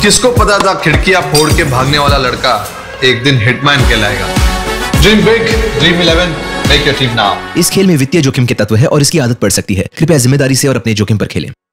किसको पता था खिड़कियां फोड़ के भागने वाला लड़का एक दिन हिटमैन कहलाएगा। Dream big, dream 11, make your team now. इस खेल में वित्तीय जोखिम के तत्व है और इसकी आदत पड़ सकती है। कृपया जिम्मेदारी से और अपने जोखिम पर खेलें।